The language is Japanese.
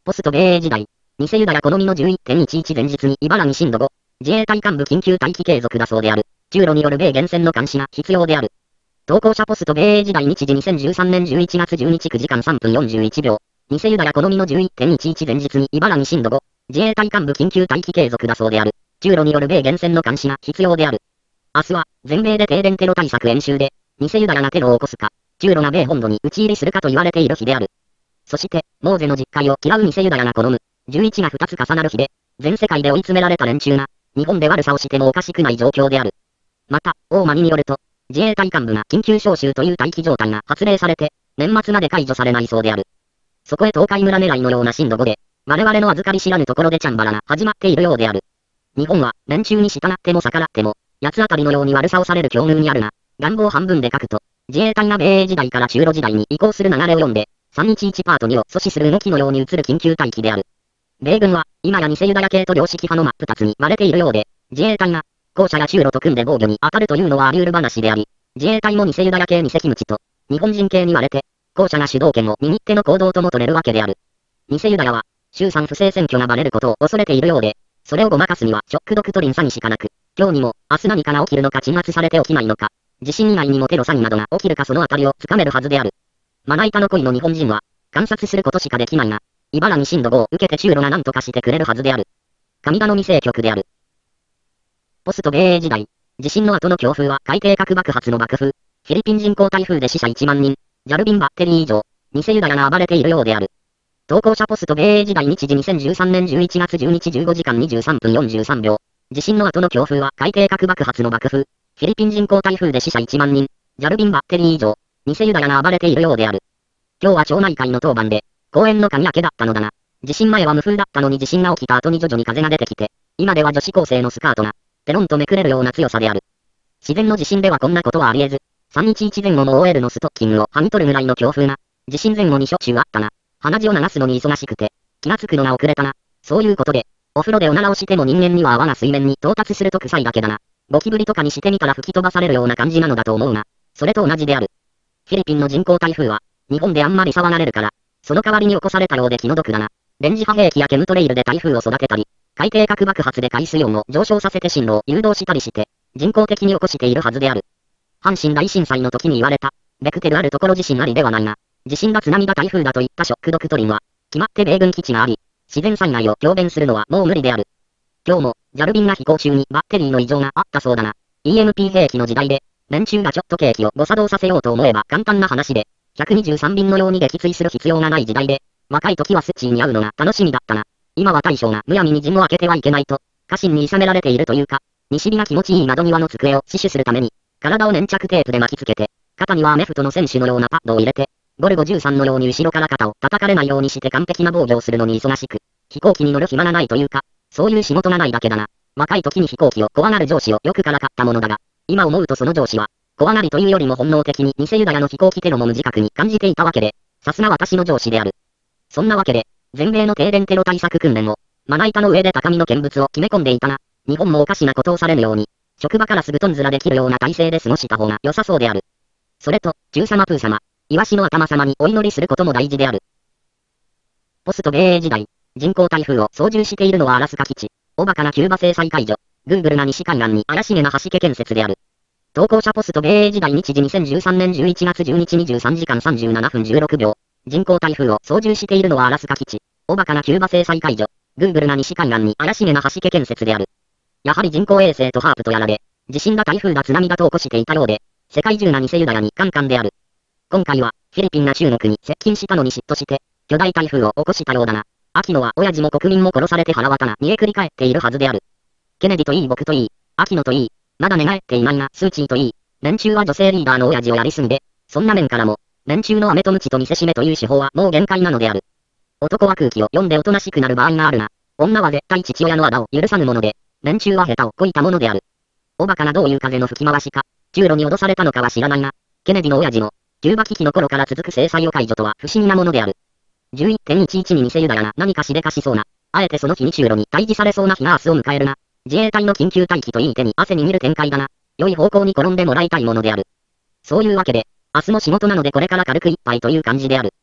ポスト米英時代、偽ユダヤ好みの 11.11 前日に茨城震度5、自衛隊幹部緊急待機継続だそうである。中ロによる米原戦の監視が必要である。投稿者ポスト米英時代日時2013年11月12日9時間3分41秒。偽ユダヤ好みの 11.11 前日に茨城震度5、自衛隊幹部緊急待機継続だそうである。中ロによる米原戦の監視が必要である。明日は、全米で停電テロ対策演習で、偽ユダヤがテロを起こすか、中ロが米本土に討ち入りするかと言われている日である。そして、モーゼの実会を嫌う偽ユダヤが好む、11が2つ重なる日で、全世界で追い詰められた連中が、日本で悪さをしてもおかしくない状況である。また、大間によると、自衛隊幹部が緊急招集という待機状態が発令されて、年末まで解除されないそうである。そこへ東海村狙いのような震度5で、我々の預かり知らぬところでチャンバラが始まっているようである。日本は、連中に従っても逆らっても、八つ当たりのように悪さをされる境遇にあるが、願望半分で書くと、自衛隊が米英時代から中ロ時代に移行する流れを読んで、311パート2を阻止する動きのように移る緊急待機である。米軍は、今や偽ユダヤ系と良識派の真っ二つに割れているようで、自衛隊が、後者や中ロと組んで防御に当たるというのはあり得る話であり、自衛隊も偽ユダヤ系偽キムチと、日本人系に割れて、後者が主導権を握っての行動とも取れるわけである。偽ユダヤは、衆参不正選挙がバレることを恐れているようで、それをごまかすにはショックドクトリン詐欺しかなく、今日にも、明日何かが起きるのか鎮圧されて起きないのか、地震以外にもテロ詐欺などが起きるかそのあたりをつかめるはずである。まな板の恋の日本人は、観察することしかできないが、茨城震度5を受けて中ロが何とかしてくれるはずである。神頼み政局である。ポスト米英時代、地震の後の強風は海底核爆発の爆風、フィリピン人工台風で死者1万人、ジャルビンバッテリー以上、偽ユダヤが暴れているようである。投稿者ポスト米英時代日時2013年11月12日15時間23分43秒。地震の後の強風は海底核爆発の爆風、フィリピン人工台風で死者1万人、ジャルビンバッテリー以上、偽ユダヤが暴れているようである。今日は町内会の当番で、公園の鍵開けだったのだが、地震前は無風だったのに地震が起きた後に徐々に風が出てきて、今では女子高生のスカートが、ペロンとめくれるような強さである。自然の地震ではこんなことはあり得ず、311前後も OL のストッキングを剥ぎ取るぐらいの強風が、地震前後にしょっちゅうあったが、鼻血を流すのに忙しくて、気がつくのが遅れたな。そういうことで、お風呂でおならをしても人間には泡が水面に到達すると臭いだけだな。ゴキブリとかにしてみたら吹き飛ばされるような感じなのだと思うな。それと同じである。フィリピンの人工台風は、日本であんまり騒がれるから、その代わりに起こされたようで気の毒だな。電磁波兵器やケムトレイルで台風を育てたり、海底核爆発で海水温を上昇させて進路を誘導したりして、人工的に起こしているはずである。阪神大震災の時に言われた、ベクテルあるところ地震ありではないが、地震だ津波だ台風だといったショックドクトリンは、決まって米軍基地があり、自然災害を強弁するのはもう無理である。今日も、ジャルビンが飛行中にバッテリーの異常があったそうだな。EMP 兵器の時代で、連中がちょっと景気を誤作動させようと思えば簡単な話で、123便のように撃墜する必要がない時代で、若い時はスッチーに会うのが楽しみだったな。今は大将がむやみに陣を開けてはいけないと、家臣に諌められているというか、西日が気持ちいい窓際の机を死守するために、体を粘着テープで巻きつけて、肩にはアメフトの選手のようなパッドを入れて、ゴルゴ13のように後ろから肩を叩かれないようにして完璧な防御をするのに忙しく、飛行機に乗る暇がないというか、そういう仕事がないだけだな。若い時に飛行機を怖がる上司をよくからかったものだが、今思うとその上司は、怖がりというよりも本能的に偽ユダヤの飛行機テロも無自覚に感じていたわけで、さすが私の上司である。そんなわけで、全米の停電テロ対策訓練を、まな板の上で高みの見物を決め込んでいたが、日本もおかしなことをされぬように、職場からすぐとんずらできるような体制で過ごした方が良さそうである。それと、中様プー様、イワシの頭様にお祈りすることも大事である。ポスト米英時代、人工台風を操縦しているのはアラスカ基地、おバカなキューバ制裁解除、Google が西海岸に怪しげな橋家建設である。投稿者ポスト米英時代日時2013年11月12日23時間37分16秒。人工台風を操縦しているのはアラスカ基地、おバカなキューバ制裁解除、Google が西海岸に怪しげな橋家建設である。やはり人工衛星とハープとやらで、地震だ台風だ津波だと起こしていたようで、世界中が偽ユダヤにカンカンである。今回は、フィリピンが中国に接近したのに嫉妬して、巨大台風を起こしたようだな。秋野は親父も国民も殺されて腹渡が煮えくり返っているはずである。ケネディといい僕といい、秋野といい、まだ寝返っていないがスーチーといい、連中は女性リーダーの親父をやりすぎで、そんな面からも、連中の飴とムチと見せしめという手法はもう限界なのである。男は空気を読んでおとなしくなる場合があるが、女は絶対父親の仇を許さぬもので、連中は下手をこいたものである。おバカなどういう風の吹き回しか、中路に脅されたのかは知らないが、ケネディの親父も、キューバ危機の頃から続く制裁を解除とは不思議なものである。11.11 に偽ユダヤが何かしでかしそうな、あえてその日に中路に退治されそうな日が明日を迎えるな。自衛隊の緊急待機といい手に汗握る展開だな。良い方向に転んでもらいたいものである。そういうわけで、明日も仕事なのでこれから軽く一杯という感じである。